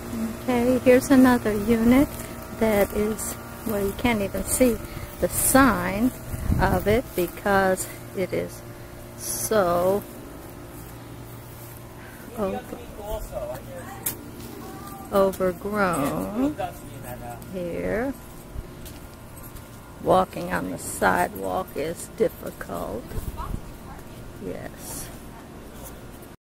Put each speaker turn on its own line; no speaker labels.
Okay, here's another unit that is, well, you can't even see the sign of it because it is so overgrown here. Walking on the sidewalk is difficult. Yes.